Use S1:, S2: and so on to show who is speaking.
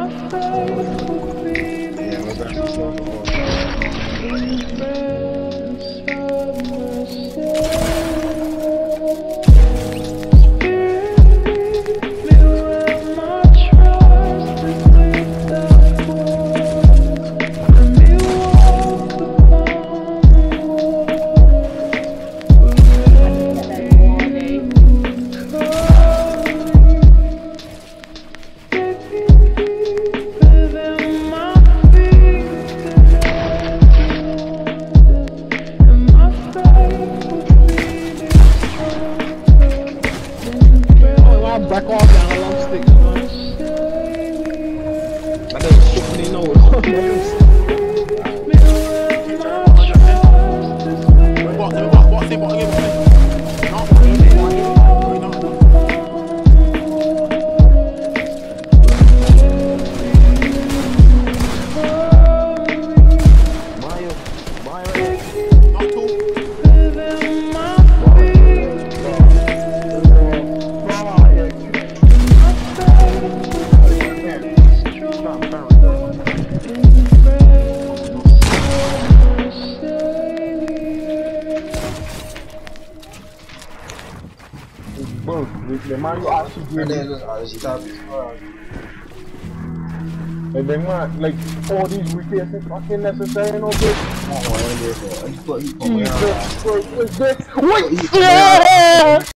S1: we're going to slow the back off down a long stick, man. I don't fucking know bro, the man you actually do and then man, like all these repairs are fucking necessary, no bitch. Oh, Jesus Christ, what's this? What?